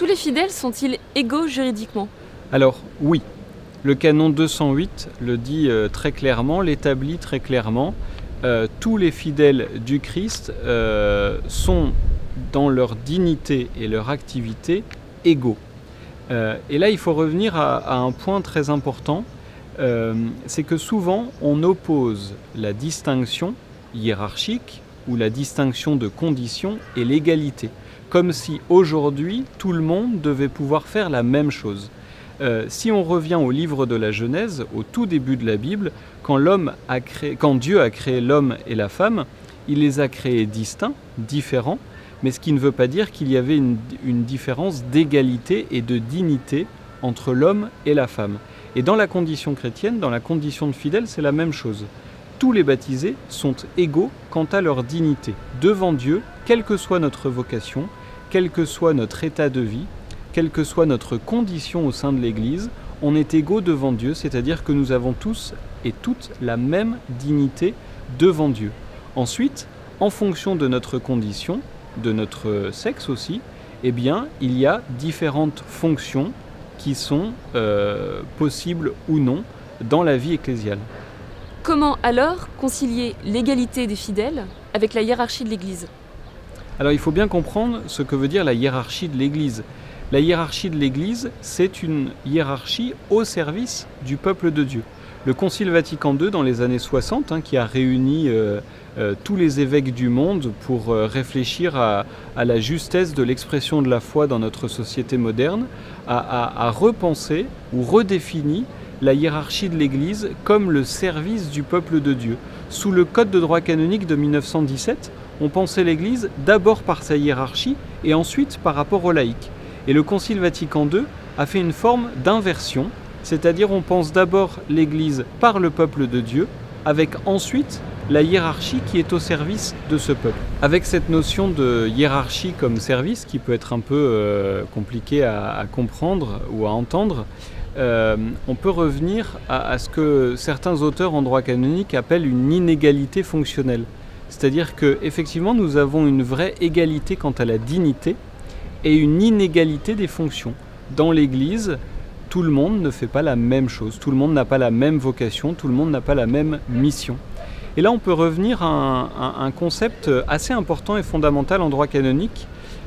Tous les fidèles sont-ils égaux juridiquement? Alors oui, le canon 208 le dit très clairement, l'établit très clairement. Tous les fidèles du Christ sont dans leur dignité et leur activité égaux. Et là, il faut revenir à un point très important, c'est que souvent on oppose la distinction hiérarchique ou la distinction de conditions et l'égalité, comme si aujourd'hui tout le monde devait pouvoir faire la même chose. Si on revient au livre de la Genèse, au tout début de la Bible, quand Dieu a créé l'homme et la femme, il les a créés distincts, différents, mais ce qui ne veut pas dire qu'il y avait une différence d'égalité et de dignité entre l'homme et la femme. Et dans la condition chrétienne, dans la condition de fidèle, c'est la même chose. Tous les baptisés sont égaux quant à leur dignité, devant Dieu, quelle que soit notre vocation, quel que soit notre état de vie, quelle que soit notre condition au sein de l'Église, on est égaux devant Dieu, c'est-à-dire que nous avons tous et toutes la même dignité devant Dieu. Ensuite, en fonction de notre condition, de notre sexe aussi, eh bien, il y a différentes fonctions qui sont possibles ou non dans la vie ecclésiale. Comment alors concilier l'égalité des fidèles avec la hiérarchie de l'Église? Alors il faut bien comprendre ce que veut dire la hiérarchie de l'Église. La hiérarchie de l'Église, c'est une hiérarchie au service du peuple de Dieu. Le Concile Vatican II, dans les années 60, qui a réuni tous les évêques du monde pour réfléchir à la justesse de l'expression de la foi dans notre société moderne, a repensé ou redéfini la hiérarchie de l'Église comme le service du peuple de Dieu. Sous le Code de droit canonique de 1917, on pensait l'Église d'abord par sa hiérarchie et ensuite par rapport aux laïcs. Et le Concile Vatican II a fait une forme d'inversion, c'est-à-dire on pense d'abord l'Église par le peuple de Dieu, avec ensuite la hiérarchie qui est au service de ce peuple. Avec cette notion de hiérarchie comme service, qui peut être un peu compliquée à comprendre ou à entendre, on peut revenir à ce que certains auteurs en droit canonique appellent une inégalité fonctionnelle. C'est-à-dire qu'effectivement nous avons une vraie égalité quant à la dignité et une inégalité des fonctions. Dans l'Église, tout le monde ne fait pas la même chose, tout le monde n'a pas la même vocation, tout le monde n'a pas la même mission. Et là, on peut revenir à un concept assez important et fondamental en droit canonique,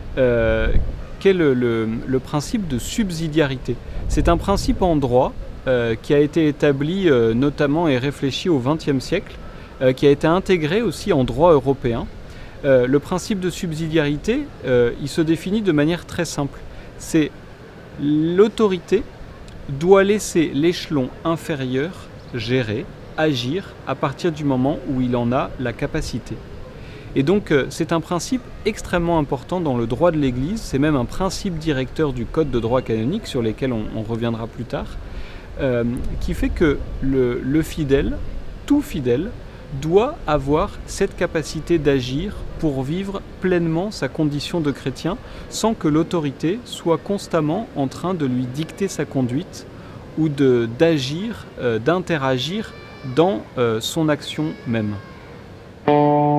qu'est le principe de subsidiarité. C'est un principe en droit qui a été établi notamment et réfléchi au XXe siècle, qui a été intégré aussi en droit européen. Le principe de subsidiarité, il se définit de manière très simple. C'est l'autorité doit laisser l'échelon inférieur gérer, agir à partir du moment où il en a la capacité. Et donc c'est un principe extrêmement important dans le droit de l'Église, c'est même un principe directeur du Code de droit canonique sur lesquels on reviendra plus tard, qui fait que le fidèle, tout fidèle, doit avoir cette capacité d'agir pour vivre pleinement sa condition de chrétien sans que l'autorité soit constamment en train de lui dicter sa conduite ou d'interagir dans son action même.